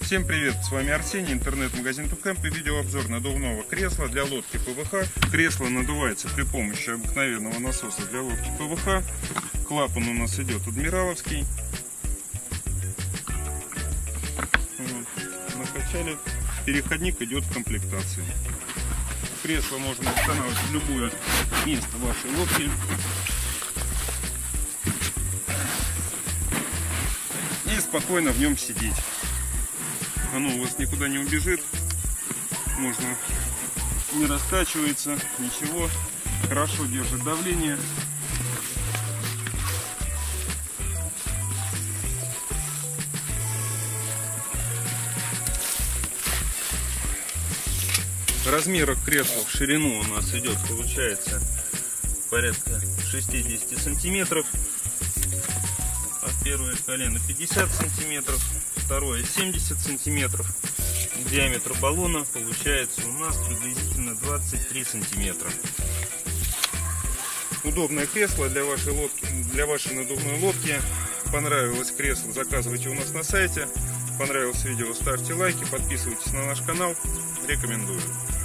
Всем привет, с вами Арсений, интернет-магазин Тукэмп и видеообзор надувного кресла для лодки ПВХ. Кресло надувается при помощи обыкновенного насоса для лодки ПВХ. Клапан у нас идет адмираловский. Накачали. Переходник идет в комплектации. Кресло можно устанавливать в любое место вашей лодки. И спокойно в нем сидеть. Оно у вас никуда не убежит. Можно, не раскачивается, ничего. Хорошо держит давление. Размер кресла в ширину у нас идет, получается, порядка 60 сантиметров. Первое колено 50 сантиметров, второе 70 сантиметров. Диаметр баллона получается у нас приблизительно 23 сантиметра. Удобное кресло для вашей лодки, для вашей надувной лодки. Понравилось кресло, заказывайте у нас на сайте. Понравилось видео, ставьте лайки, подписывайтесь на наш канал. Рекомендую.